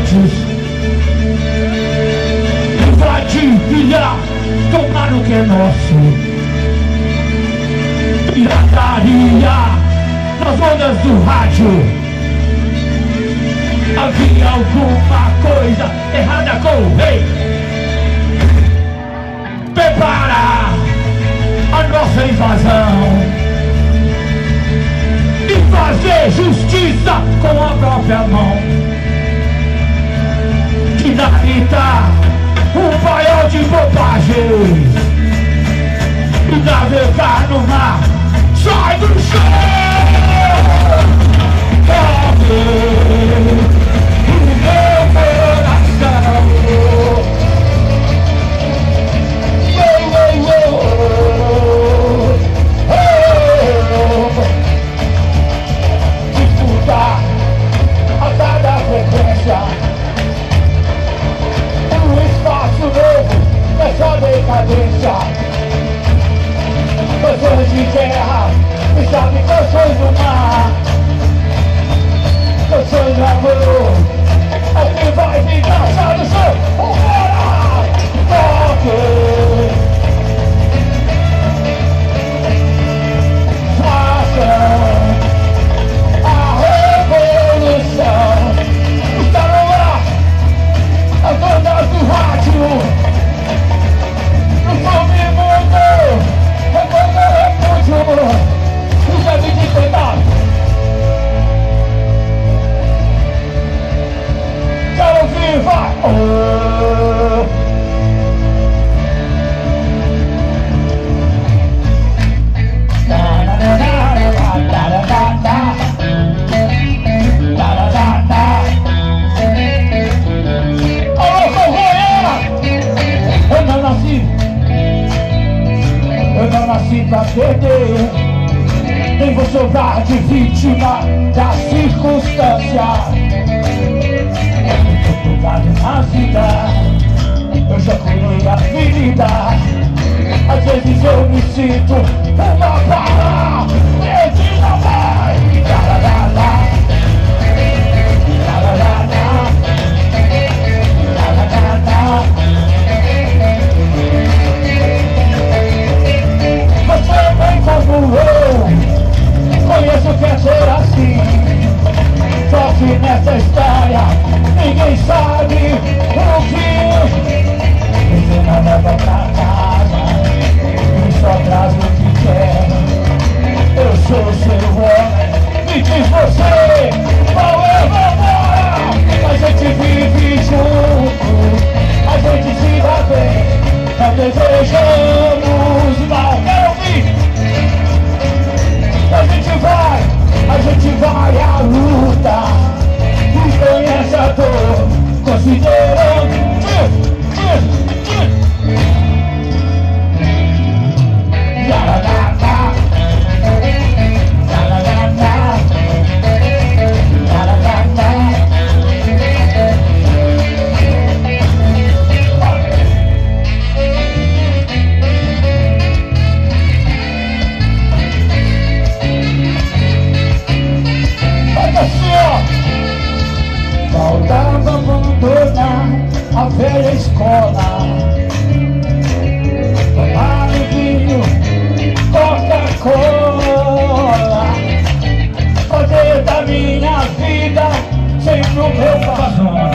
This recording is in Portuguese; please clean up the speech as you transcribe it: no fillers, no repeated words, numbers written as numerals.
traficantes. Invadir, pilhar, tomar o que é nosso. Pirataria nas ondas do rádio. Havia alguma coisa errada com o rei. Prepara a nossa invasão e fazer justiça com a própria mão. Dinamitar um paiol de bobagens e navegar no mar. Sai do chão! Abre o meu coração. Disputar a cada frequência. Um espaço novo nessa decadência. Canções de guerra, me sabe canções do mar. Canções de amor, é que vai me caçar do chão. Vambora! Toque! A revolução está no ar. As ondas do rádio no submundo, recuando refúgio. Isso é me despertar. Quero viva! Eu não nasci pra perder, nem vou sobrar de vítima da circunstância. Eu tô na vida, eu já curei a ferida. Às vezes eu me sinto uma bala perdida, vai. Você bem como eu conheço o que é ser assim. Só que nessa história ninguém sabe o que. Você não leva pra casa e só traz o que quer. Eu sou seu homem, me diz você, qual é, vambora. A gente vive junto, a gente se dá bem. Não desejamos mal, quero ouvir. A gente vai à luta e conhece a dor, considerando. Faltava abandonar a velha escola, tomar um vinho, Coca-Cola, fazer da minha vida sempre o meu padrão.